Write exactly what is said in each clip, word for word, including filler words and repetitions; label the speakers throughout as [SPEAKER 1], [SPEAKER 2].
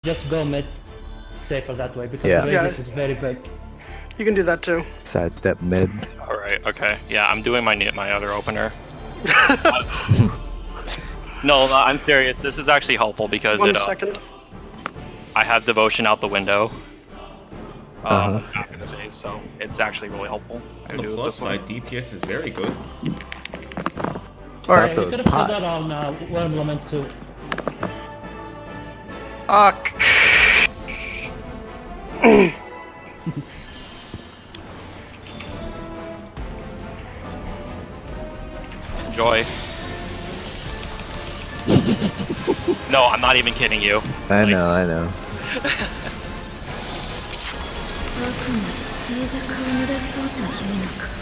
[SPEAKER 1] just go mid, safer that way because
[SPEAKER 2] Yeah.
[SPEAKER 1] the
[SPEAKER 3] Yeah.
[SPEAKER 1] radius is very big.
[SPEAKER 3] You can do that too.
[SPEAKER 2] Sidestep mid.
[SPEAKER 4] Alright, okay. Yeah, I'm doing my my other opener. No, no, I'm serious. This is actually helpful because
[SPEAKER 3] One
[SPEAKER 4] it, uh,
[SPEAKER 3] second.
[SPEAKER 4] I have devotion out the window. Um,
[SPEAKER 2] Uh-huh.
[SPEAKER 4] after the phase, so it's actually really helpful.
[SPEAKER 5] On the plus side, D P S is very good.
[SPEAKER 3] Alright.
[SPEAKER 1] Yeah, you
[SPEAKER 2] those
[SPEAKER 1] could have put
[SPEAKER 2] pots.
[SPEAKER 1] that on uh, Worm Lament too.
[SPEAKER 3] Fuck.
[SPEAKER 4] Enjoy. No, I'm not even kidding you.
[SPEAKER 2] I
[SPEAKER 4] Like,
[SPEAKER 2] know, I know.
[SPEAKER 6] 悪魔に静寂を濡らそうというのか。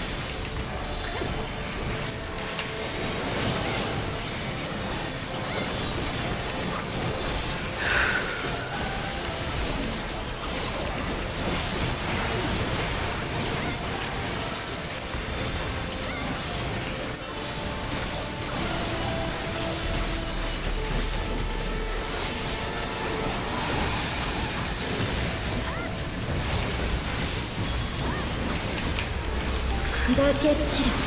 [SPEAKER 6] 砕け散る。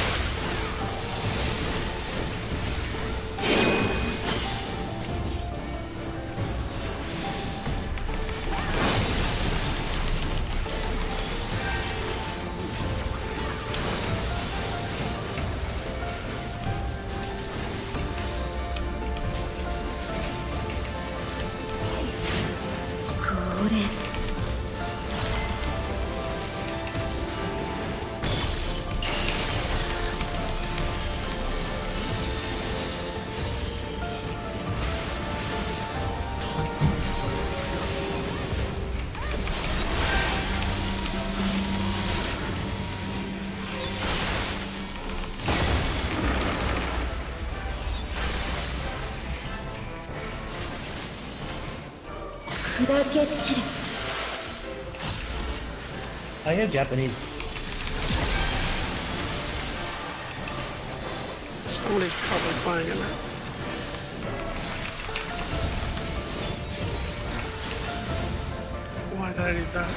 [SPEAKER 6] これ。砕け散る。
[SPEAKER 1] I hear Japanese.
[SPEAKER 3] Somebody's probably playing it. Why did I do that?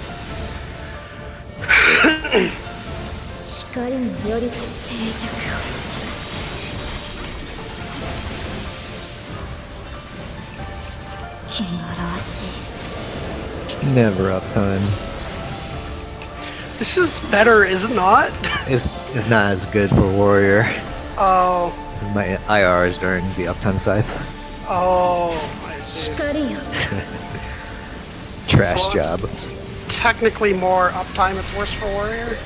[SPEAKER 6] 光により静寂を。 汚らわしい。
[SPEAKER 2] Never uptime.
[SPEAKER 3] This is better, is it not?
[SPEAKER 2] It's, it's not as good for warrior.
[SPEAKER 3] Oh,
[SPEAKER 2] My I R is during the uptime side.
[SPEAKER 3] oh, I see.
[SPEAKER 6] 光よ。
[SPEAKER 2] Trash
[SPEAKER 3] So it's-
[SPEAKER 2] job.
[SPEAKER 3] Technically more uptime, it's worse for warrior.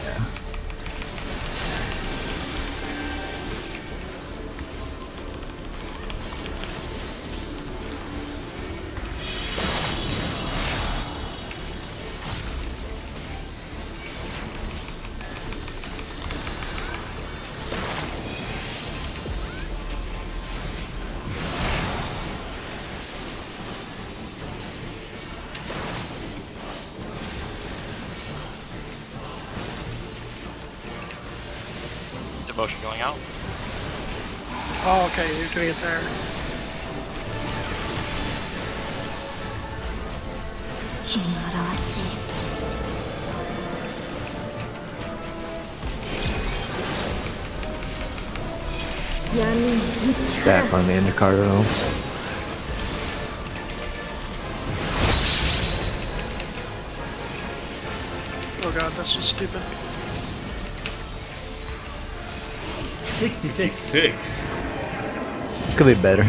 [SPEAKER 4] Devotion going out.
[SPEAKER 3] Oh, okay, you're doing it there.
[SPEAKER 6] 汚らわしい。 闇に打ち払
[SPEAKER 2] Back on the undercard though.
[SPEAKER 3] Oh god, that's so stupid.
[SPEAKER 1] sixty-six.
[SPEAKER 5] Six.
[SPEAKER 2] Could be better.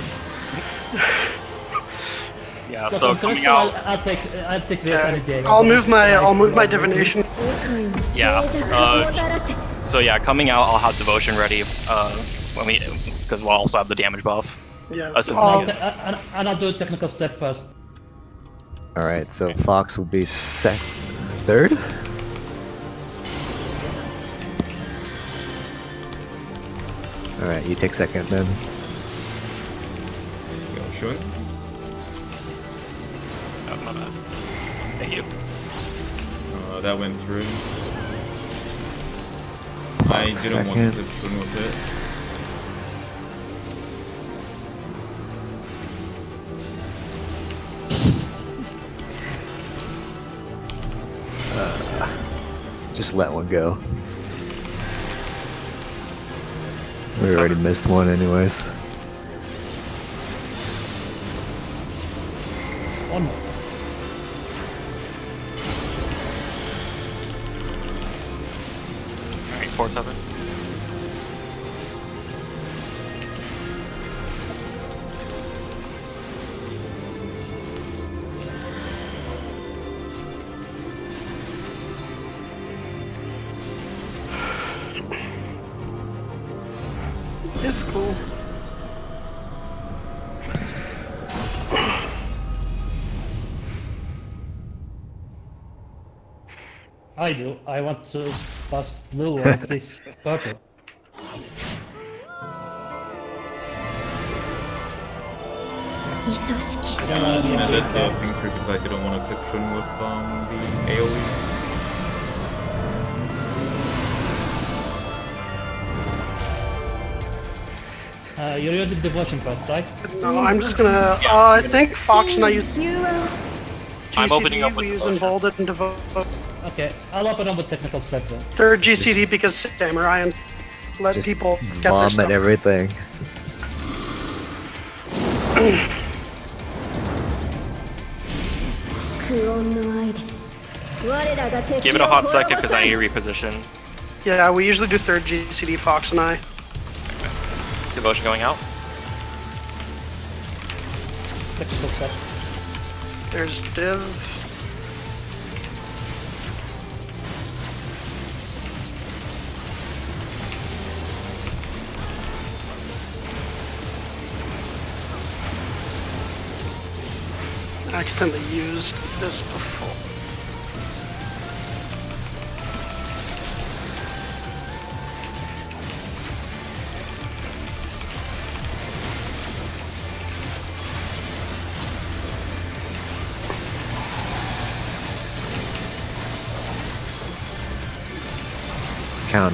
[SPEAKER 4] Yeah,
[SPEAKER 1] Look,
[SPEAKER 4] so
[SPEAKER 1] on
[SPEAKER 4] coming
[SPEAKER 1] Crystal, I'll,
[SPEAKER 4] out.
[SPEAKER 1] I'll take I'll take this any day.
[SPEAKER 3] I'll move my I'll move my divination.
[SPEAKER 6] 世界に静
[SPEAKER 4] Yeah,
[SPEAKER 6] 寂
[SPEAKER 4] uh,
[SPEAKER 6] をもたらせ。
[SPEAKER 4] So yeah, coming out, I'll have devotion ready. Uh, when we, because we'll also have the damage buff.
[SPEAKER 3] Yeah.
[SPEAKER 4] That's a-
[SPEAKER 3] I'll,
[SPEAKER 1] And, and, and I'll do a technical step first.
[SPEAKER 2] Alright, so Fox will be sec third? Alright, you take second then.
[SPEAKER 5] Go, sure.
[SPEAKER 4] Oh, my bad. Thank you.
[SPEAKER 5] Uh, that went through. I didn't want
[SPEAKER 2] Second.
[SPEAKER 5] to run with it.
[SPEAKER 2] Just let one go. We already missed one anyways.
[SPEAKER 1] One more.
[SPEAKER 4] Alright, four seven.
[SPEAKER 3] It's cool.
[SPEAKER 1] I do. I want to pass blue or at least purple.
[SPEAKER 5] Yeah, I did the thing through because I didn't want to clip Shun with um, the AoE.
[SPEAKER 1] Uh, you're using devotion first, right?
[SPEAKER 3] No, I'm just gonna. Uh, I think Fox and I use
[SPEAKER 4] I'm opening up
[SPEAKER 3] we
[SPEAKER 4] with
[SPEAKER 3] use
[SPEAKER 4] devotion.
[SPEAKER 3] Emboldened and Devote.
[SPEAKER 1] Okay, I'll open up with technical step then.
[SPEAKER 3] Third G C D because Samurai and let
[SPEAKER 2] Just
[SPEAKER 3] people get their
[SPEAKER 2] vomit
[SPEAKER 3] stuff.
[SPEAKER 2] everything.
[SPEAKER 4] Give it a hot second because I need to reposition.
[SPEAKER 3] Yeah, we usually do third G C D, Fox and I.
[SPEAKER 4] Devotion going out.
[SPEAKER 1] Technical step.
[SPEAKER 3] There's Div. I accidentally used this before.
[SPEAKER 2] Counter.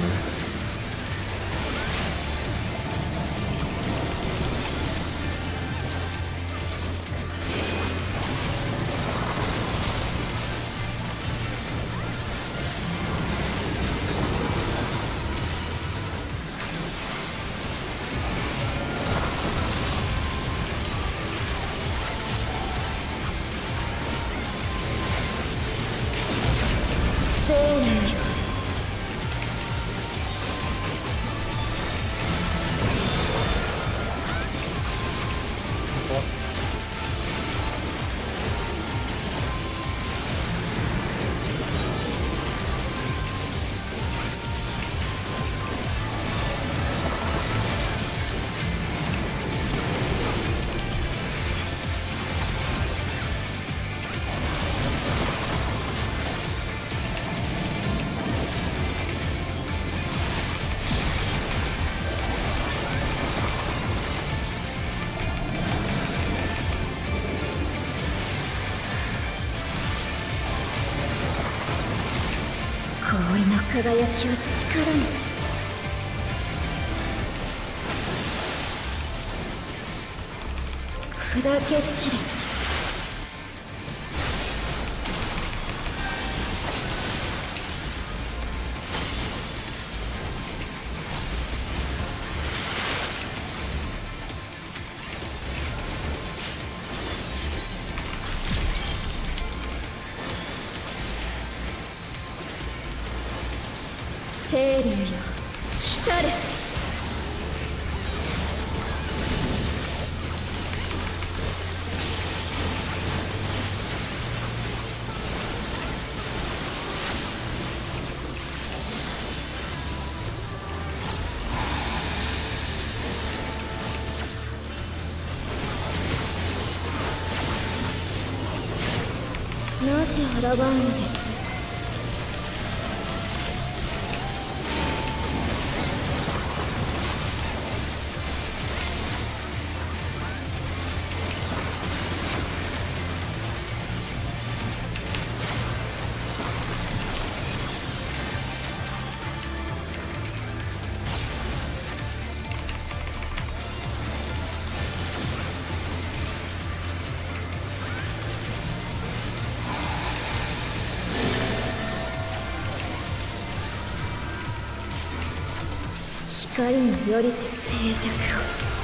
[SPEAKER 6] 光によりて静寂を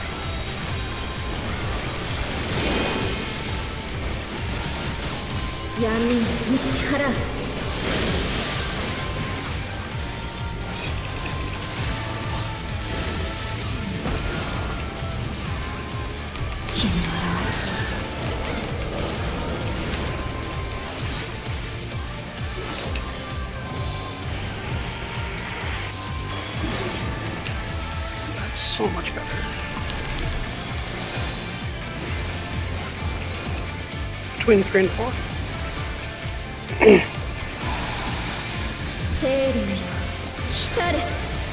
[SPEAKER 6] 闇に打ち払う君の表し
[SPEAKER 3] So much better. Between three and four.
[SPEAKER 6] 生理よ浸れ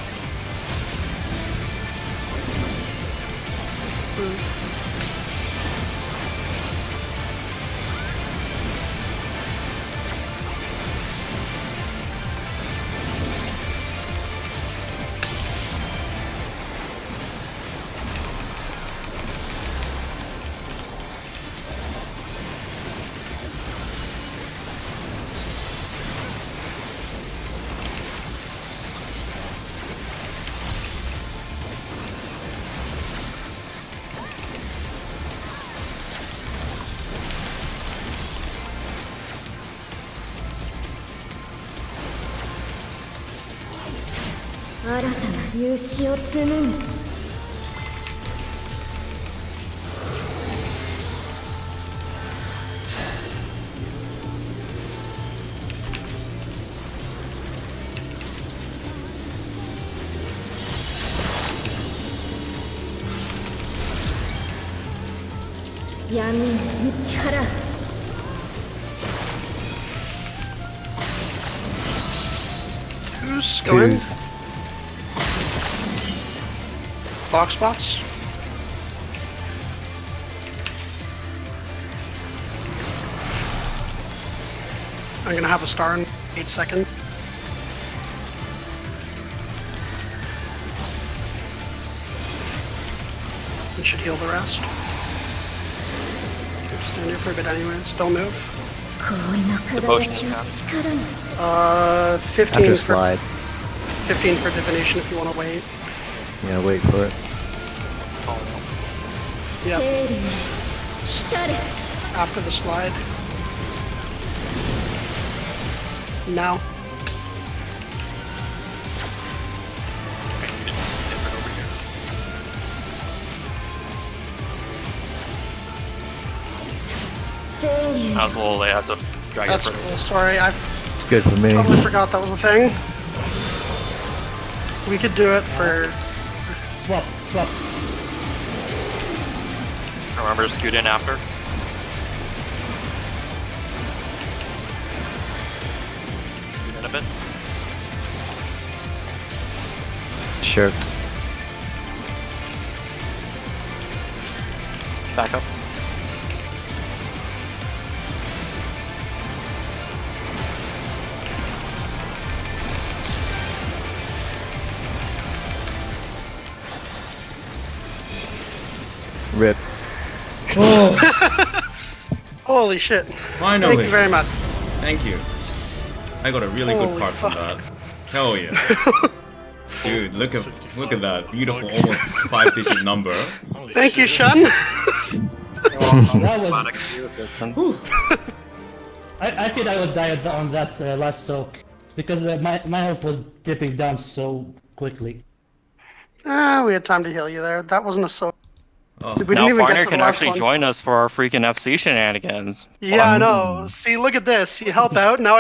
[SPEAKER 6] 新たな勇姿を紡ぐ闇に打ち払う
[SPEAKER 3] Who's going?
[SPEAKER 2] Twos.
[SPEAKER 3] Box spots. I'm gonna have a star in eight seconds. It should heal the rest. Stand here for a bit anyways. Don't move.
[SPEAKER 6] 氷の輝きを力に
[SPEAKER 3] Uh, fifteen
[SPEAKER 2] After
[SPEAKER 3] for
[SPEAKER 2] slide.
[SPEAKER 3] fifteen for divination if you want to wait.
[SPEAKER 2] Yeah, wait for it.
[SPEAKER 3] Yeah,
[SPEAKER 6] 生理よ浸れ
[SPEAKER 3] after the slide. Now.
[SPEAKER 4] I was a little late. I had to drag
[SPEAKER 3] That's
[SPEAKER 4] it further.
[SPEAKER 3] cool. Sorry, I
[SPEAKER 2] It's good for me.
[SPEAKER 3] totally forgot that was a thing. We could do it for.
[SPEAKER 1] Swap, swap.
[SPEAKER 4] Remember to scoot in after. Scoot in a bit.
[SPEAKER 2] Sure.
[SPEAKER 4] Back up.
[SPEAKER 2] Rip.
[SPEAKER 3] Holy shit.
[SPEAKER 5] Finally.
[SPEAKER 3] Thank you very much.
[SPEAKER 5] Thank you. I got a really
[SPEAKER 3] Holy
[SPEAKER 5] good card from
[SPEAKER 3] fuck.
[SPEAKER 5] that. Hell yeah. Dude, look at look at that beautiful almost five digit number.
[SPEAKER 3] Thank you, Shun.
[SPEAKER 1] That was.
[SPEAKER 4] Automatic view assistant.
[SPEAKER 1] I, I think I would die on that uh, last soak because uh, my my health was dipping down so quickly.
[SPEAKER 3] Ah, we had time to heal you there. That wasn't a so.
[SPEAKER 5] Oh.
[SPEAKER 3] We
[SPEAKER 4] Now
[SPEAKER 3] didn't even
[SPEAKER 4] Farner
[SPEAKER 3] get to the
[SPEAKER 4] can
[SPEAKER 3] last
[SPEAKER 4] actually
[SPEAKER 3] one.
[SPEAKER 4] join us for our freaking F C shenanigans.
[SPEAKER 3] Yeah, I know. See, look at this. You help out. Now I